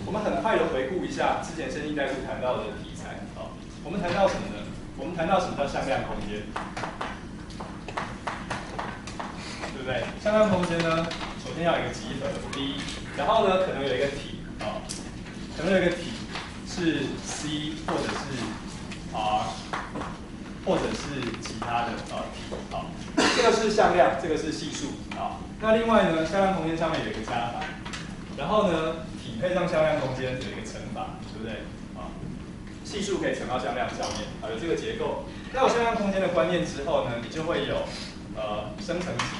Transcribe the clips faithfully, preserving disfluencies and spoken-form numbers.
我们很快的回顾一下之前线性代数谈到的题材啊。我们谈到什么呢？我们谈到什么叫向量空间，对不对？向量空间呢，首先要有一个集合 D， 然后呢可能有一个体啊，可能有一个体是 C 或者是 R， 或者是其他的啊体啊。这个是向量，这个是系数啊。那另外呢，向量空间上面有一个加法，然后呢体配上向量空间有一个乘法，对不对？啊，系数可以乘到向量上面，啊有这个结构。那有向量空间的观念之后呢，你就会有呃生成集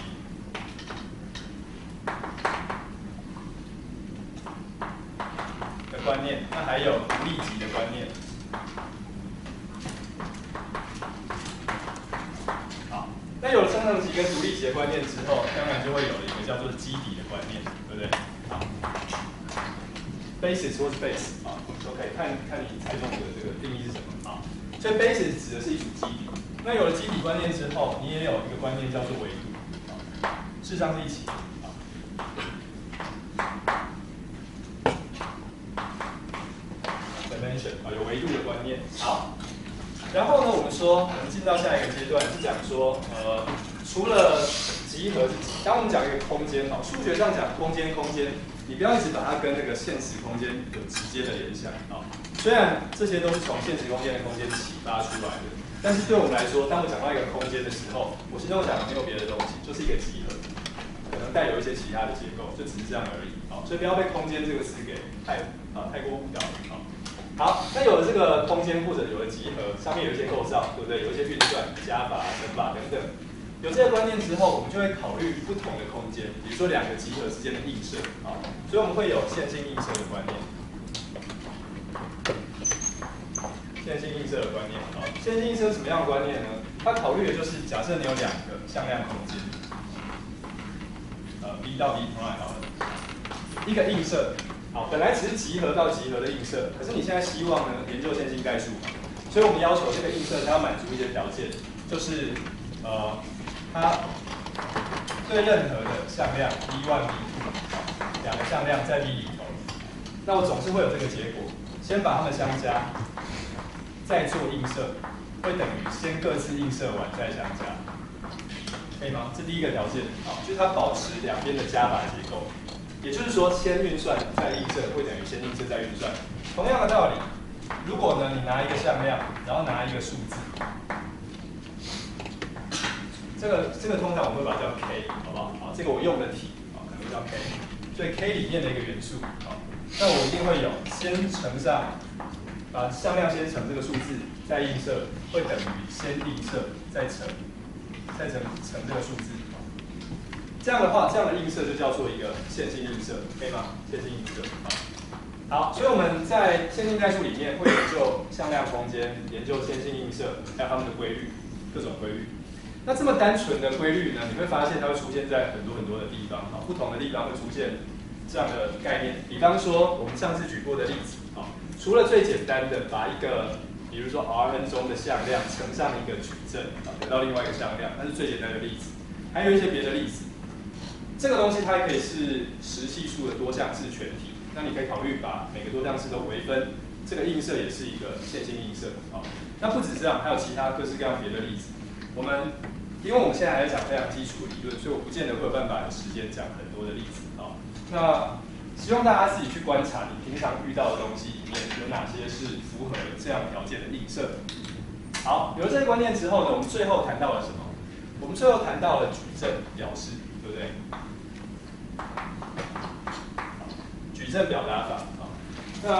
的观念，那还有独立集的观念。好，那有了生成集跟独立集的观念之后，当然就会有了一个叫做基底的观念，对不对？好 ，basis 或是 base 啊，都可以看看你采用的这个定义是什么啊。所以 basis 指的是一组基底。那有了基底观念之后，你也有一个观念叫做维度，啊，事实上是一起的。dimension 啊，有维度的观念。好，然后呢，我们说，我们进到下一个阶段是讲说，呃，除了集合，当我们讲一个空间，哈，数学上讲空间，空间，你不要一直把它跟那个现实空间有直接的联想啊。虽然这些都是从现实空间的空间启发出来的，但是对我们来说，当我讲到一个空间的时候，我心中想的没有别的东西，就是一个集合，可能带有一些其他的结构，就只是这样而已。好，所以不要被空间这个词给太啊太过误导了。好。好，那有了这个空间或者有了集合，上面有一些构造，对不对？有一些运算、加法、乘法等等。有这个观念之后，我们就会考虑不同的空间，比如说两个集合之间的映射啊，所以我们会有线性映射的观念。线性映射的观念啊，线性映射是什么样的观念呢？它考虑的就是假设你有两个向量空间，呃 ，B 到 B 同来好了，一个映射。好，本来只是集合到集合的映射，可是你现在希望呢研究线性代数嘛，所以我们要求这个映射它要满足一些条件，就是呃，它对任何的向量 B 一 B 二 两个向量在 B 里头，那我总是会有这个结果，先把它们相加，再做映射，会等于先各自映射完再相加，可以吗？这第一个条件，好，就是它保持两边的加法结构。也就是说，先运算再映射会等于先映射再运算。同样的道理，如果呢你拿一个向量，然后拿一个数字，这个这个通常我们会把它叫 k， 好不好？好，这个我用的体啊可能叫 k， 所以 k 里面的一个元素，好，那我一定会有先乘上，把向量先乘这个数字，再映射会等于先映射再乘，再乘乘这个数字。这样的话，这样的映射就叫做一个线性映射，可以吗？线性映射，好。好，所以我们在线性代数里面会研究向量空间，研究线性映射，还有它们的规律，各种规律。那这么单纯的规律呢，你会发现它会出现在很多很多的地方，啊，不同的地方会出现这样的概念。比方说，我们上次举过的例子，啊，除了最简单的把一个，比如说 Rn 中的向量乘上一个矩阵，啊，得到另外一个向量，那是最简单的例子。还有一些别的例子。这个东西它也可以是实系数的多项式全体，那你可以考虑把每个多项式都微分，这个映射也是一个线性映射啊。那不止这样，还有其他各式各样别的例子。我们因为我们现在还在讲非常基础的理论，所以我不见得会有办法有时间讲很多的例子啊。那希望大家自己去观察你平常遇到的东西里面有哪些是符合这样条件的映射。好，有了这些观念之后呢，我们最后谈到了什么？我们最后谈到了矩阵表示，对不对？矩阵表达法啊，那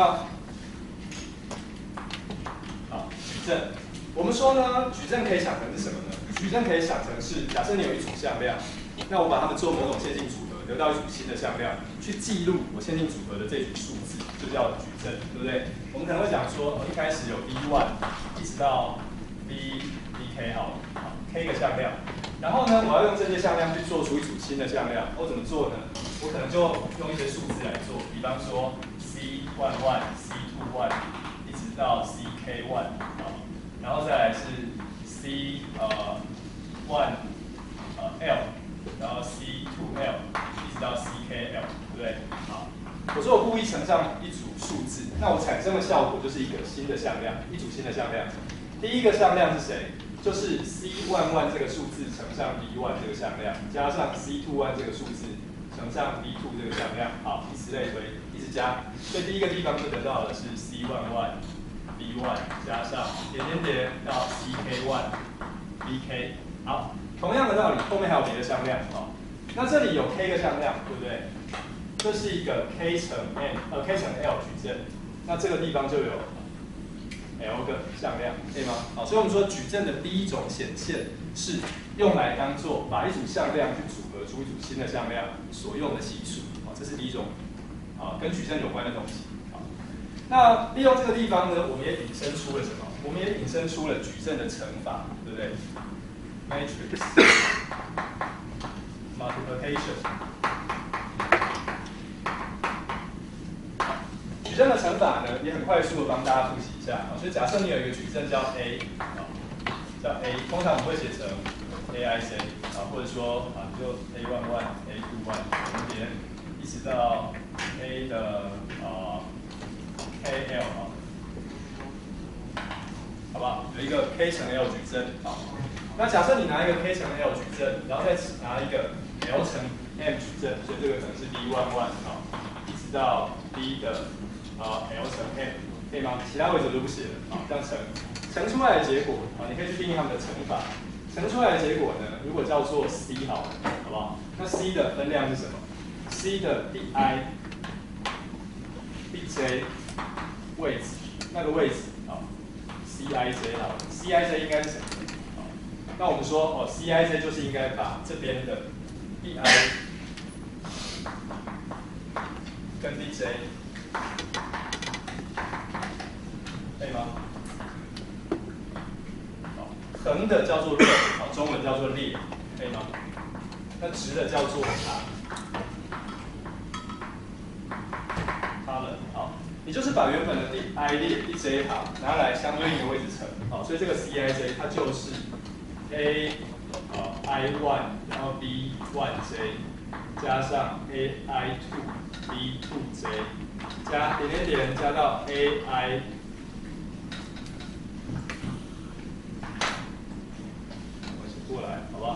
好，矩阵，我们说呢，矩阵可以想成是什么呢？矩阵可以想成是，假设你有一组向量，那我把它们做某种线性组合，得到一组新的向量，去记录我线性组合的这组数字，就叫矩阵，对不对？我们可能会讲说，一开始有 B 一 一直到 B Bk 好了，好 k 个向量。然后呢，我要用这些向量去做出一组新的向量，我怎么做呢？我可能就用一些数字来做，比方说 C 一 一 C 二 一，一直到 C K 一，啊，然后再来是 C 呃 一 呃 L， 然后 C 二 L， 一直到 C K L， 对不对？好，我说我故意乘上一组数字，那我产生的效果就是一个新的向量，一组新的向量。第一个向量是谁？就是 C 万万这个数字乘上 D 万这个向量，加上 C two 万这个数字乘上 D two 这个向量，好，以此类推，一直加。所以第一个地方就得到的是 C 万万 B 万加上点点点到 C K 万 B K。好，同样的道理，后面还有别的向量，好，那这里有 K 个向量，对不对？这是一个 K 乘 N 呃 K 乘 L 矩阵，那这个地方就有 L 个向量，可以吗？好，所以我们说矩阵的第一种显现是用来当做把一组向量去组合出一组新的向量所用的系数，好，这是第一种啊跟矩阵有关的东西。好，那利用这个地方呢，我们也引申出了什么？我们也引申出了矩阵的乘法，对不对 ？Matrix multiplication。矩阵的乘法呢，也很快速的帮大家复习一下啊。所以假设你有一个矩阵叫 A 啊，叫 A， 通常我们会写成 A I C 啊，或者说啊就 A one one A two one 分别一直到 A 的啊 K L 啊，好不好？有一个 K 乘 L 矩阵啊。那假设你拿一个 K 乘 L 矩阵，然后再拿一个 L 乘 M 矩阵，所以这个可能是 D one one 啊，一直到 D 的。啊 ，L 乘 M 可以吗？其他位置我就不写了啊，这样乘乘出来的结果啊，你可以去定义它们的乘法。乘出来的结果呢，如果叫做 C 好了，好不好？那 C 的分量是什么 ？C 的 Di、Dj 位置，那个位置啊 ，Cij 好了 ，Cij 应该是什么？好，那我们说哦 ，Cij 就是应该把这边的 Di 跟 Dj。可以吗？好，横的叫做肉，好，中文叫做列，可以吗？那直的叫做长，它了，好，你就是把原本的第 i 列第 j 行拿来相对应的位置乘，好，所以这个 Cij 它就是 a 啊 i one 然后 b one j 加上 a i two b two j 加点点点加到 a i。过来，好不好？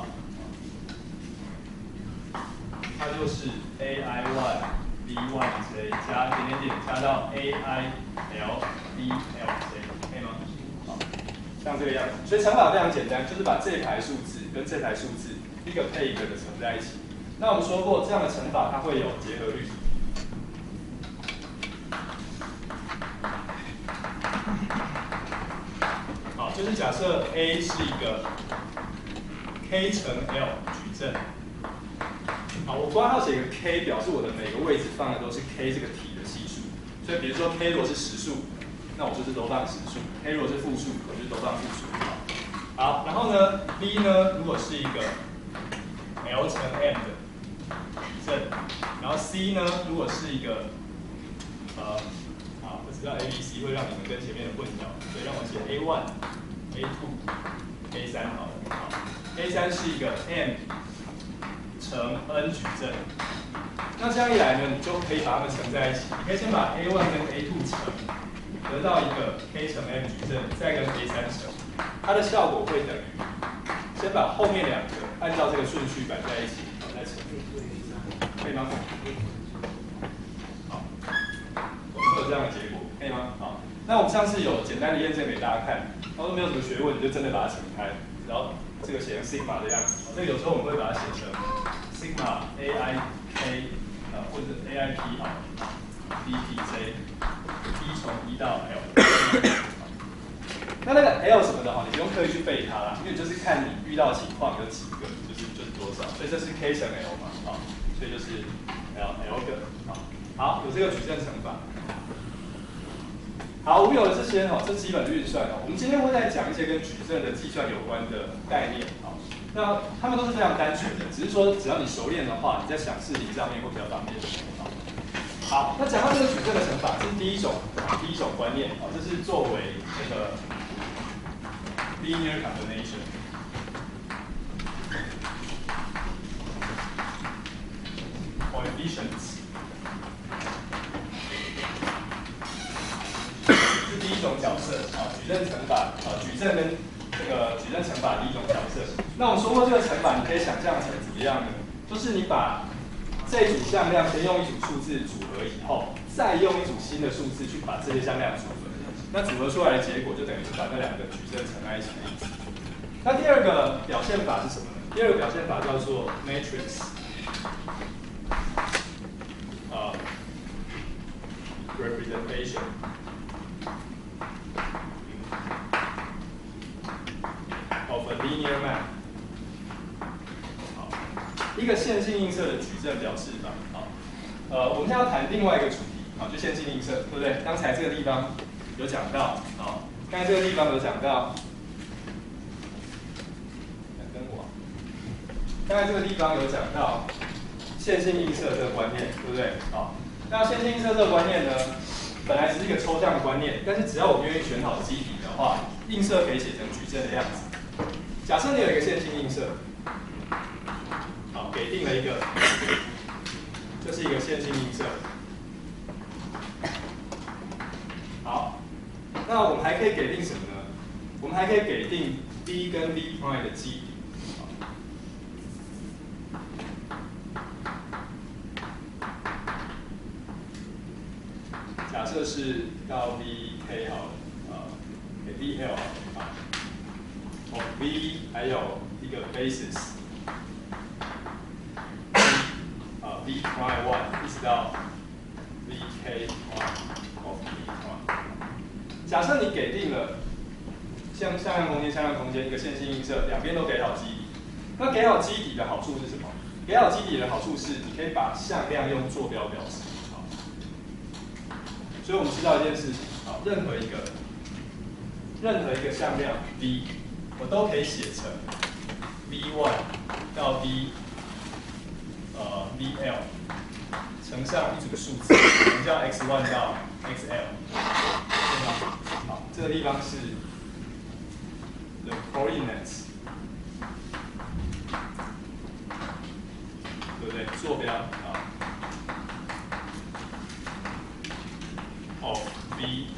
它就是 A I one B one J 加点点点加到 A I L B L J， 可以吗？好，像这个样子。所以乘法非常简单，就是把这排数字跟这排数字一个配一个的乘在一起。那我们说过，这样的乘法它会有结合律。好，就是假设 A 是一个 K 乘 L 矩阵，好，我括号写一个 K， 表示我的每个位置放的都是 K 这个体的系数。所以比如说 K 如果是实数，那我就是都放实数 ；K 如果是负数，我就都放负数。好，然后呢 ，B 呢，如果是一个 L 乘 M 的矩阵，然后 C 呢，如果是一个呃，好，我知道 A、B、C 会让你们跟前面的混淆，所以让我写 A one、A two、A 三好了，好。A 三是一个 M 乘 N 矩阵，那这样一来呢，你就可以把它们乘在一起。你可以先把 A one 跟 A two 乘，得到一个 K 乘 M 矩阵，再跟 A 三乘，它的效果会等于先把后面两个按照这个顺序摆在一起，然后再乘，可以吗？好，我们会有这样的结果，可以吗？好，那我们上次有简单的验证给大家看，他说没有什么学问，你就真的把它乘开，然后。这个写成 sigma 的样子，这个有时候我们会把它写成 sigma A I K 啊，或者 A I P 好 ，B P J P 从一到 L。那那个 L 什么的哈，你不用刻意去背它啦，因为就是看你遇到的情况有几个，就是就是多少。所以这是 K 乘 L 嘛，好，所以就是 L L 个，好，好，有这个矩阵乘法。好，我们有了这些哈，这基本的运算哦。我们今天会再讲一些跟矩阵的计算有关的概念啊。那它们都是非常单纯的，只是说只要你熟练的话，你在想事情上面会比较方便。好，那讲到这个矩阵的乘法，这是第一种第一种观念啊，这是作为这个 linear combination coefficients。 种角色啊，矩阵乘法啊，矩阵跟这个矩阵乘法的一种角色。那我们说过这个乘法，你可以想象成怎么样呢？就是你把这一组向量先用一组数字组合以后，再用一组新的数字去把这些向量组合，那组合出来的结果就等于是把那两个矩阵乘在一起的意思。那第二个表现法是什么呢？第二个表现法叫做 matrix， 呃 representation of a linear map。好，一个线性映射的矩阵表示法。好，呃，我们现在要谈另外一个主题，好，就线性映射，对不对？刚才这个地方有讲到，好，刚才这个地方有讲到。刚才这个地方有讲到线性映射这个观念，对不对？好，那线性映射这个观念呢，本来只是一个抽象的观念，但是只要我们愿意选好基底的话，映射可以写成矩阵的样子。假设你有一个线性映射，好，给定了一个，这是一个线性映射。好，那我们还可以给定什么呢？我们还可以给定 V 跟 V' 的基底。假设是到 V K 好了，呃，给 V L 好了，哦 V 还有一个 basis， 啊 V prime one 一直到 V K one of V one。假设你给定了像向量空间、向量空间一个线性映射，两边都给好基底。那给好基底的好处是什么？给好基底的好处是，你可以把向量用坐标表示。所以我们知道一件事情，啊，任何一个任何一个向量 v， 我都可以写成 v one 到 v 呃 vl 乘上一组数字，我们叫 x one 到 xl， 对吗？好，这个地方是 the coordinates， 对不对？坐标啊。of v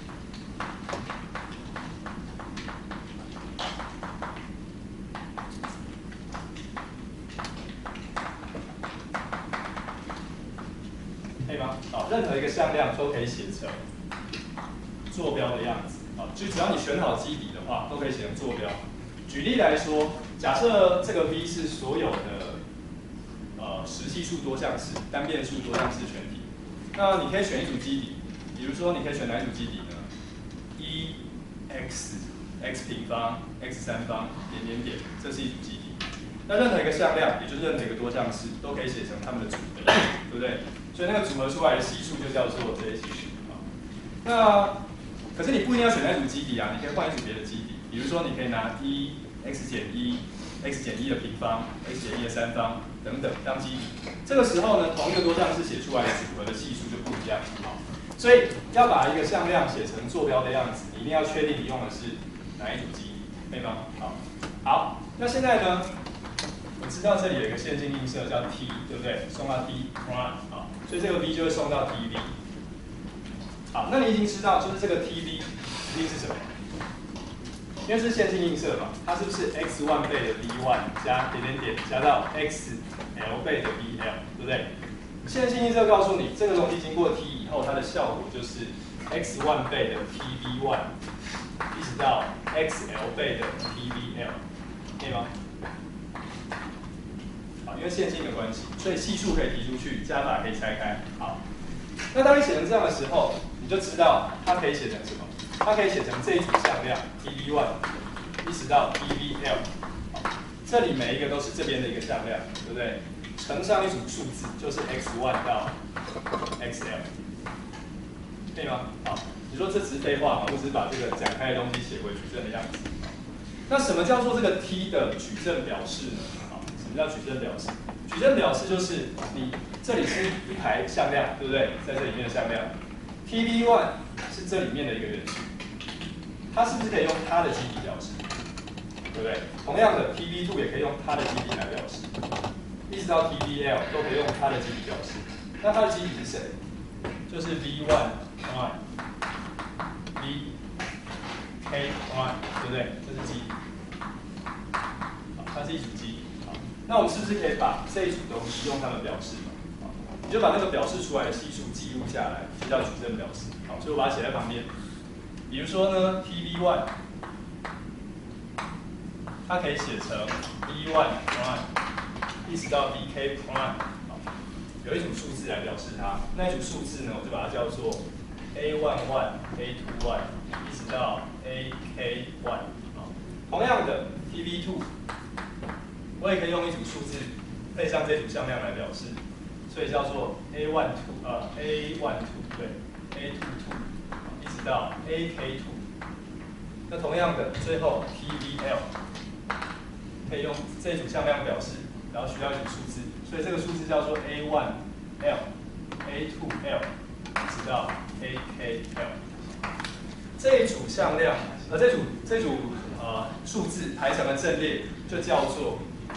可以吗？好，任何一个向量都可以写成坐标的样子。好，就只要你选好基底的话，都可以写成坐标。举例来说，假设这个 v 是所有的呃实系数多项式、单变数多项式全体，那你可以选一组基底。比如说，你可以选哪一组基底呢？一 x x 平方 x 三方点点点，这是一组基底。那任何一个向量，也就是任何一个多项式，都可以写成它们的组合，对不对？所以那个组合出来的系数就叫做这些系数啊。那可是你不一定要选那组基底啊，你可以换一组别的基底。比如说，你可以拿一 x 减一 x 减一的平方 x 减一的三方等等当基底。这个时候呢，同一个多项式写出来的组合的系数就不一样。好。所以要把一个向量写成坐标的样子，你一定要确定你用的是哪一组基底，可以吗？好，好，那现在呢，我知道这里有一个线性映射叫 t， 对不对？送到 t prime， 好，所以这个 v 就会送到 tv。好，那你已经知道，就是这个 tv 一定是什么？因为是线性映射嘛，它是不是 x one 倍的 v one 加点点点加到 x l 倍的 vl， 对不对？线性映射告诉你，这个东西经过 t 以后，它的效果就是 x one 倍的 tv one， 一直到 xl 倍的 tvl， 可以吗？好，因为线性的关系，所以系数可以提出去，加法可以拆开。好，那当你写成这样的时候，你就知道它可以写成什么？它可以写成这一组向量 tv one， 一直到 tvl。好，这里每一个都是这边的一个向量，对不对？乘上一组数字就是 x one 到 xl， 可以吗？好，你说这只是废话嘛？我只是把这个展开的东西写回矩阵的样子。那什么叫做这个 t 的矩阵表示呢？好，什么叫矩阵表示？矩阵表示就是你这里是一排向量，对不对？在这里面的向量 ，tv one 是这里面的一个元素，它是不是可以用它的基底表示？对不对？同样的 tv two 也可以用它的基底来表示。一直到 tvl 都可以用它的基底表示，那它的基底是谁？就是 v one prime v 不对？这是基底，好，它是一组基底。好，那我们是不是可以把这一组东西用它们表示嘛？好，你就把那个表示出来的系数记录下来，就叫矩阵表示。好，所以我把它写在旁边。比如说呢 ，T V 一， 它可以写成 B 一 prime 一直到 B K prime。有一组数字来表示它，那一组数字呢，我就把它叫做 A 一 一 A 二 一， 一直到 A K 一。同样的 T V 二， 我也可以用一组数字配上这组向量来表示，所以叫做 A 一 二， 呃 A 一 二， 对 A 二 二， 一直到 A K 二。那同样的，最后 T V L 可以用这组向量表示，然后需要一组数字。所以这个数字叫做 A 一 L， A 二 L， 直到 A K L。这一组向量，呃，这组这组呃数字排成的阵列就叫做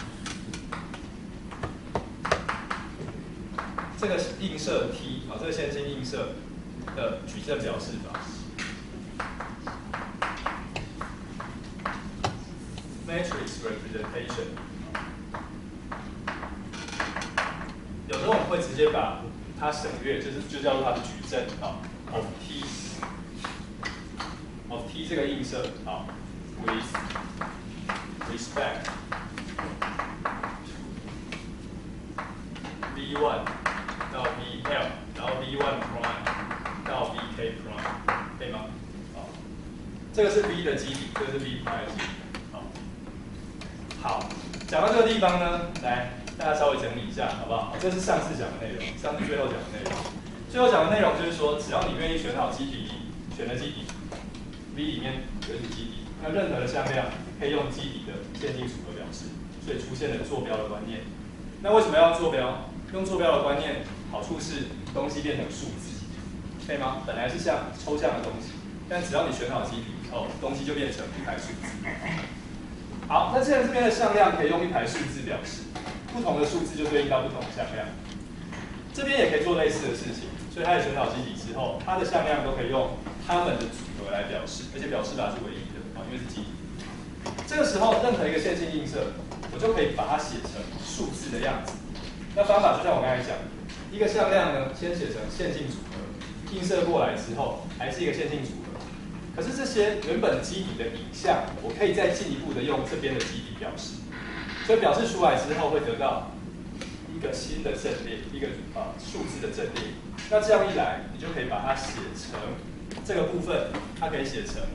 这个映射 T 啊、哦，这个线性映射的矩阵表示法。Matrix representation。有时候我们会直接把它省略，就是就叫做它的矩阵啊 ，of T of T 这个映射啊 ，with respect V 一 到 V L， 然后 V 一 prime 到 V K prime， 可以吗？好，这个是 V 的基底，这个是 V prime 的基底。好，好，讲到这个地方呢，来。大家稍微整理一下，好不好？这是上次讲的内容，上次最后讲的内容。最后讲的内容就是说，只要你愿意选好基底，选了基底 ，V 里面有一组基底，那任何的向量可以用基底的线性组合表示，所以出现了坐标的观念。那为什么要坐标？用坐标的观念，好处是东西变成数字，可以吗？本来是像抽象的东西，但只要你选好基底以后，东西就变成一排数字。好，那既然这边的向量可以用一排数字表示。不同的数字就对应到不同的向量，这边也可以做类似的事情，所以它的选好基底之后，它的向量都可以用它们的组合来表示，而且表示法是唯一的啊，因为是基底。这个时候，任何一个线性映射，我就可以把它写成数字的样子。那方法就像我刚才讲，一个向量呢，先写成线性组合，映射过来之后，还是一个线性组合。可是这些原本基底的影像，我可以再进一步的用这边的基底表示。所以表示出来之后会得到一个新的阵列，一个啊数字的阵列。那这样一来，你就可以把它写成这个部分，它可以写成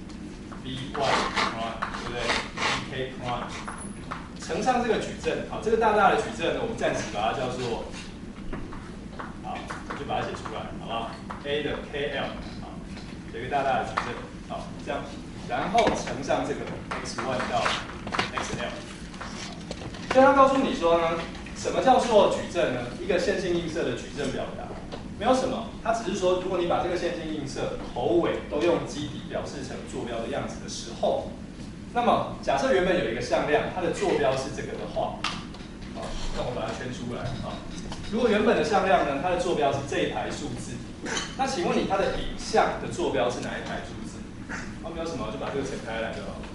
B 一 prime， 对不对 ？B K prime 乘上这个矩阵，好，这个大大的矩阵呢，我们暂时把它叫做，好，我就把它写出来，好不好 ？A 的 K L， 好，有一个大大的矩阵，好，这样，然后乘上这个 x 一 到 x L。所以他告诉你说呢，什么叫做矩阵呢？一个线性映射的矩阵表达，没有什么，它只是说，如果你把这个线性映射头尾都用基底表示成坐标的样子的时候，那么假设原本有一个向量，它的坐标是这个的话，好，那我把它圈出来啊。如果原本的向量呢，它的坐标是这一排数字，那请问你它的影像的坐标是哪一排数字？啊，没有什么，就把这个扯开来就好。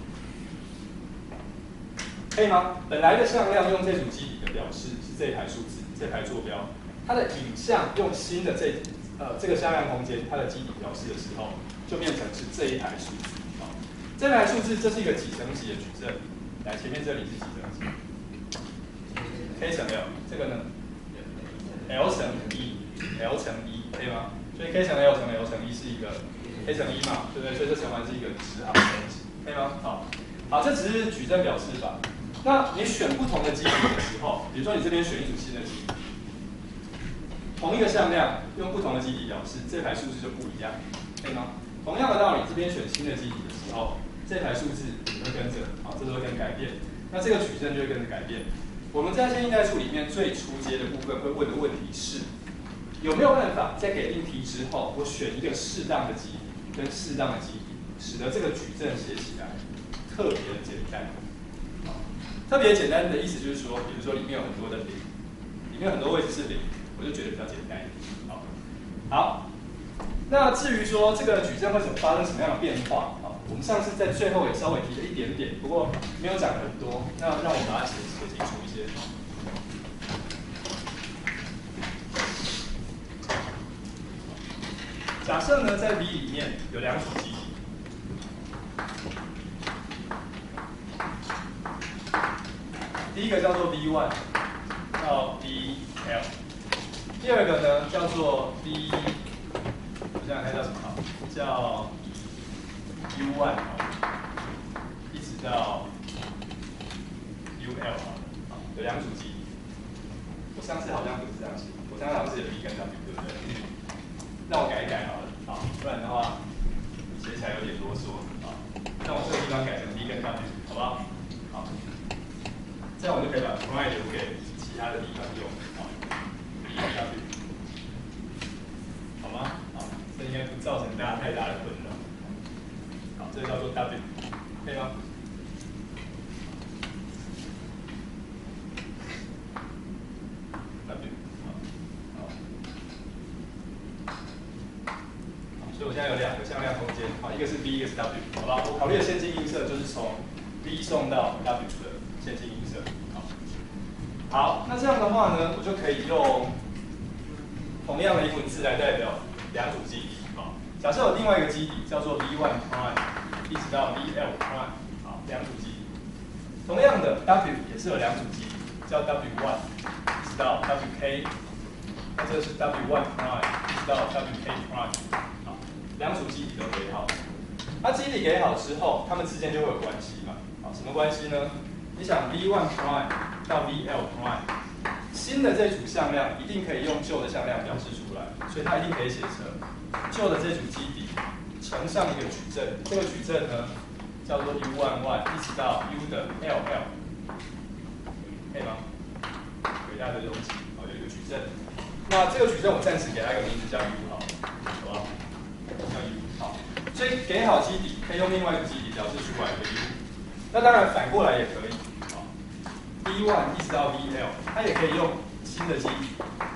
可以吗？本来的向量用这组基底的表示是这一排数字，这排坐标。它的影像用新的这呃这个向量空间，它的基底表示的时候，就变成是这一排数字。好，这排数字这是一个几乘几的矩阵。来，前面这里是几乘几 ？K 乘 L， 这个呢 ？L 乘一 ，L 乘一，可以吗？所以 K 乘 L 乘 L 乘一是一个 K 乘一嘛，对不对？所以这乘完是一个直行乘积，可以吗？好，好，这只是矩阵表示法。那你选不同的基底的时候，比如说你这边选一组新的基底，同一个向量用不同的基底表示，这排数字就不一样，可以吗？同样的道理，这边选新的基底的时候，这排数字也会跟着，好，这都会跟改变，那这个矩阵就会跟着改变。我们在线性代数里面最初阶的部分会问的问题是，有没有办法在给定题之后，我选一个适当的基底跟适当的基底，使得这个矩阵写起来特别的简单。特别简单的意思就是说，比如说里面有很多的零，里面有很多位置是零，我就觉得比较简单一点。好，好，那至于说这个矩阵会怎么发生什么样的变化啊？ 我们上次在最后也稍微提了一点点，不过没有讲很多。那让我把它写写清楚一些。假设呢，在 V 里面有两组基体，第一个叫做 V 一 到 V L， 第二个呢叫做 V， 我想想看叫什么好，叫 U 一 好，一直到 U L 好，有两组基体。我上次好像不是这样写，我上次好像是有 V 跟 W， 对不对？让我改一改好了，好，不然的话写起来有点啰嗦，好，那我这个地方改成 V 跟 W， 好不好？好，这样我就可以把 prime 留给其他的地方用，好 ，V 跟 W， 好吗？好，这应该不造成大家太大的困扰。好，这个叫做 W， 可以吗？所以我现在有两个向量空间，好，一个是 V， 一个是 W， 好吧？我考虑的线性映射就是从 V 送到 W 的线性映射，好。好，那这样的话呢，我就可以用同样的英文字来代表两组基体，好。假设有另外一个基底叫做 V 一 prime， 一直到 V L prime， 好，两组基底。同样的 W 也是有两组基底，叫 W 一 一直到 W K， 那这是 W 一 prime， 一直到 W K prime。两组基底都给好，那基底给好之后，它们之间就会有关系嘛？好，什么关系呢？你想 V 一 prime 到 V L prime， 新的这组向量一定可以用旧的向量表示出来，所以它一定可以写成旧的这组基底乘上一个矩阵，这个矩阵呢叫做 U 一 一直到 U 的 L L， 可以吗？有一大堆东西，好，有一个矩阵。那这个矩阵我暂时给它一个名字叫 U 好，好不好？叫 U， 好，所以给好基底可以用另外一个基底表示出来的 U， 那当然反过来也可以，好 ，V 一 一直到 V L， 它也可以用新的基底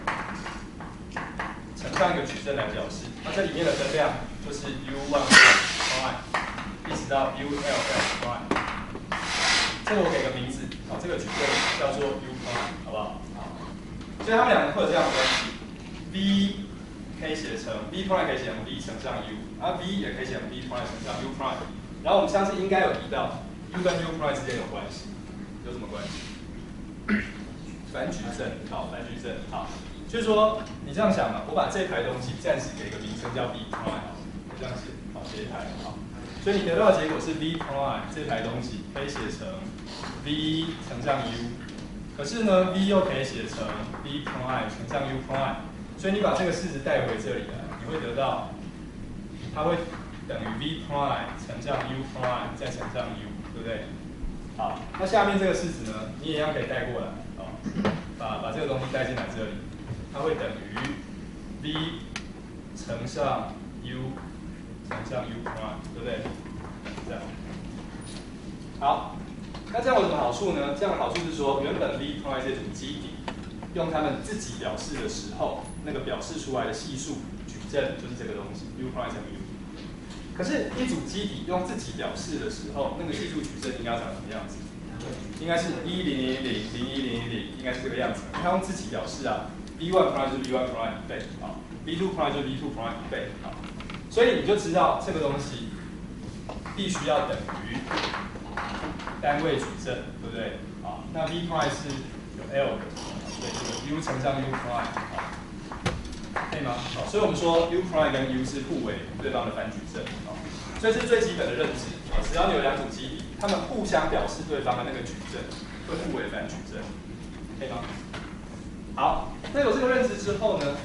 乘上一个矩阵来表示，那这里面的增量就是 U 一 prime 一直到 U L L prime， 这个我给个名字，好，这个矩阵叫做 U prime， 好不好？好，所以它们两个会有这样的关系 ，V。可以写成 V prime 可以写成 V 乘上 U， 而 V 也可以写成 V prime 乘上 U prime。然后我们上次应该有提到 U 跟 U prime 之间有关系，有什么关系？反矩阵，好，反矩阵，好，就是说你这样想嘛，我把这排东西暂时给个名称叫 V prime， 我这样写，好，这一排，好，所以你得到的结果是 V prime 这排东西可以写成 V 乘上 U， 可是呢 V 又可以写成 V prime 乘上 U prime。所以你把这个式子带回这里来，你会得到，它会等于 V prime 乘上 U prime 再乘上 U， 对不对？好，那下面这个式子呢，你也一样可以带过来，好，把把这个东西带进来这里，它会等于 V 乘上 U 乘上 U prime， 对不对？这样。好，那这样有什么好处呢？这样的好处是说，原本 V prime 这组基底。用它们自己表示的时候，那个表示出来的系数矩阵就是这个东西 ，U prime 乘 U。可是，一组基底用自己表示的时候，那个系数矩阵应该长什么样子？应该是一零零零零一零零零，应该是这个样子。它用自己表示啊 ，V 一 prime 就是 V 一 prime 一倍，好 ，V 二 prime 就是 V 二 prime 一倍，好。所以你就知道这个东西必须要等于单位矩阵，对不对？好，那 V prime 是有 L 的。对，这个 U 乘上 U prime， 好，可以吗？好，所以我们说 U prime 跟 U 是互为对方的反矩阵，好，所以这是最基本的认知。好，只要你有两组基底，它们互相表示对方的那个矩阵会互为反矩阵，可以吗？好，那有这个认知之后呢，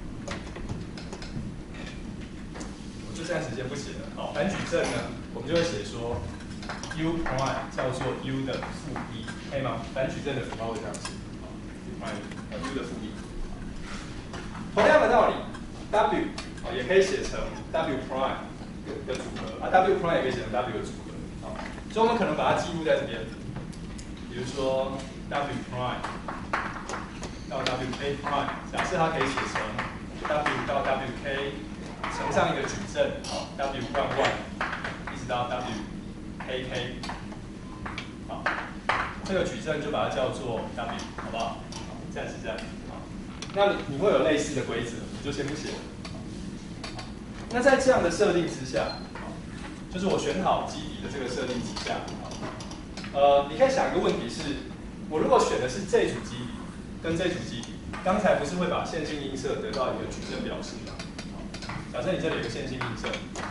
我就暂时先不写了。好，反矩阵呢，我们就会写说 U prime 叫做 U 的负一，可以吗？反矩阵的符号会这样写。呃 U 的负一，同样的道理 ，W 哦也可以写成 W prime 的组合啊 ，W prime 也可以写成 W 的组合，好，所以我们可能把它记录在这边，比如说 W prime 到 W K prime， 假设它可以写成 W 到 W K 乘上一个矩阵，好 W 一 一一直到 W K K， 好，这个矩阵就把它叫做 W， 好不好？好，暂时这样。好，那你你会有类似的规则，你就先不写了。那在这样的设定之下，就是我选好基底的这个设定之下，呃，你可以想一个问题是，我如果选的是这组基底跟这组基底，刚才不是会把线性映射得到一个矩阵表示吗？假设你这里有个线性映射，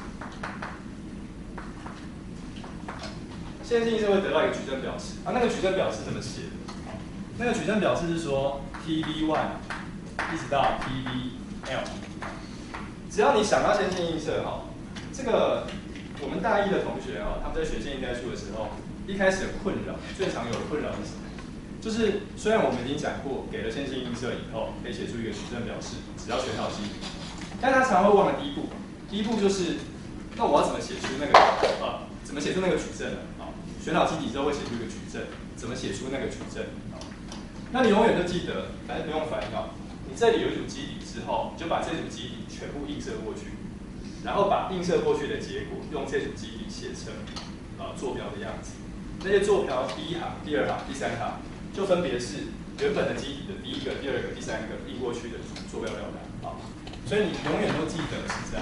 线性映射会得到一个矩阵表示啊，那个矩阵表示怎么写的？那个矩阵表示是说 T V 一 一直到 T V L， 只要你想到线性映射哈，这个我们大一的同学哈，他们在学线性代数的时候，一开始有困扰，最常有的困扰是什么？就是虽然我们已经讲过，给了线性映射以后，可以写出一个矩阵表示，只要选好基底，但他常会忘了第一步，第一步就是，那我要怎么写出那个呃，怎么写出那个矩阵呢？啊，选好基底之后会写出一个矩阵，怎么写出那个矩阵？啊，那你永远就记得，反正不用烦恼，你这里有一组基底之后，你就把这组基底全部映射过去，然后把映射过去的结果用这组基底写成啊坐标的样子。这些坐标第一行、第二行、第三行。就分别是原本的基底的第一个、第二个、第三个映过去的坐标表达啊，所以你永远都记得是这样，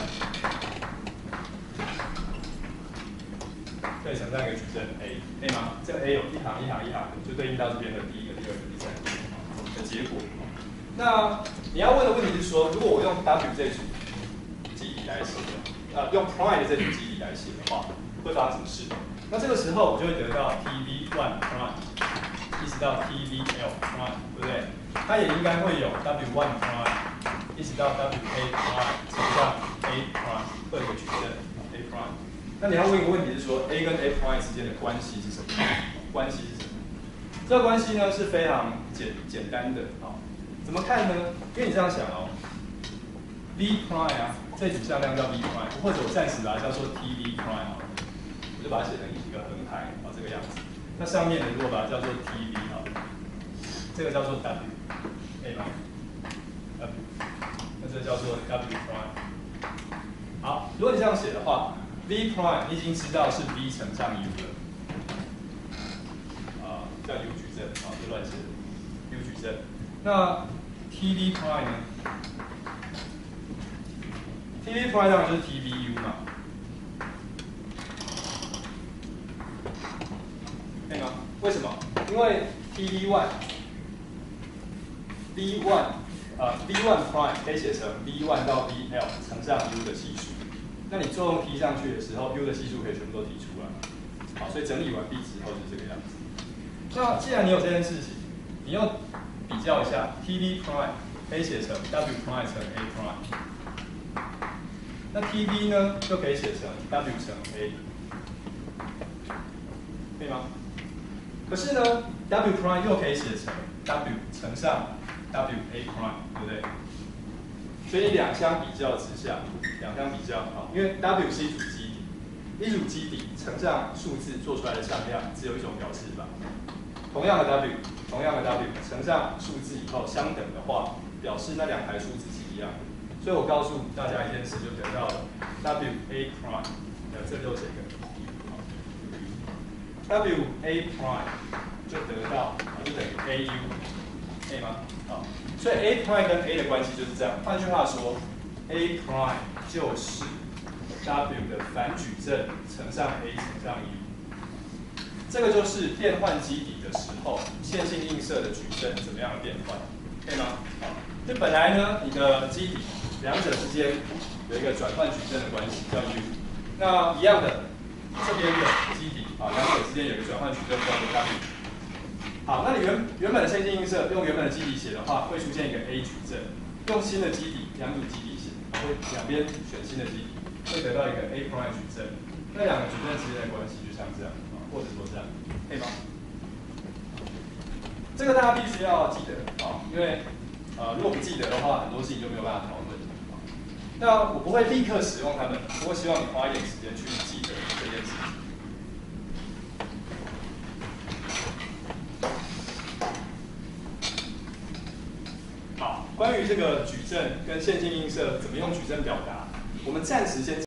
可以承上一个矩阵 A， 可以吗？这个 A 有一行一行一行的，就对应到这边的第一个、第二个、第三个的结果。那你要问的问题是说，如果我用 W 这组基底来写，呃，用 Prime 的这组基底来写的话，会发生什么事？那这个时候我就会得到 T V 一 Prime。一直到 T V L prime， 对不对？它也应该会有 W 一 prime， 一直到 W A prime 乘上 A prime， 会有一个矩阵 A prime。那你要问一个问题是说 ，A 跟 A prime 之间的关系是什么？关系是什么？这个关系呢是非常简简单的啊。怎么看呢？因为你这样想哦 ，V prime 啊，这组向量叫 V prime， 或者我暂时把它叫做 T V prime， 我就把它写成一个横排啊，这个样子。那上面的如果把它叫做 T V 好了，这个叫做 W， 可以吗 ？W， 那这叫做 W prime。好，如果你这样写的话 ，V prime 你已经知道是 V 乘上 U 了，啊，叫 U 矩阵，啊，就乱写的 U 矩阵。那 T V prime 呢 ？T V prime 当然就是 T V U 嘛。对吗？为什么？因为 T V 一 V 一 呃 V 一 prime 可以写成 V 一 到 V L 乘上 U 的系数。那你作用提上去的时候 ，U 的系数可以全部都提出来。好，所以整理完毕之后就是这个样子。那既然你有这件事情，你要比较一下 T V prime 可以写成 W prime 乘 A prime， 那 T V 呢就可以写成 W 乘 A， 可以吗？可是呢 ，W prime 又可以写成 W 乘上 W A prime， 对不对？所以两相比较之下，两相比较啊，因为 W 是一组基底，一组基底乘上数字做出来的向量只有一种表示法。同样的 W， 同样的 W 乘上数字以后相等的话，表示那两排数字是一样的。所以我告诉大家一件事，就得到了 W A prime， 呃，这就写个。W A prime 就得到就等于 A U， 可以吗？好，所以 A prime 跟 A 的关系就是这样。换句话说 ，A prime 就是 W 的反矩阵乘上 A 乘上 U。这个就是变换基底的时候，线性映射的矩阵怎么样的变换，可以吗？好，就本来呢，你的基底两者之间有一个转换矩阵的关系，叫 U。那一样的，这边的基底。啊，两者之间有一个转换矩阵叫做 W。好，那你原原本的线性映射用原本的基底写的话，会出现一个 A 矩阵。用新的基底，两组基底写，会两边选新的基底，会得到一个 A prime 矩阵。那两个矩阵之间的关系就像这样，啊，或者说这样，可以吗？这个大家必须要记得啊，因为呃，如果不记得的话，很多事情就没有办法讨论。那我不会立刻使用它们，不过希望你花一点时间去记得这件事情。关于这个矩阵跟线性映射怎么用矩阵表达，我们暂时先。